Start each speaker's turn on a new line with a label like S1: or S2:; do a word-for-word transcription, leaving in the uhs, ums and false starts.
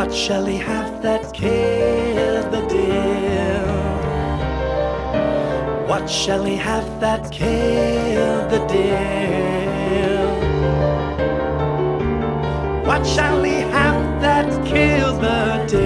S1: What shall he have that kills the deer? What shall he have that kills the deer? What shall he have that kills the deer?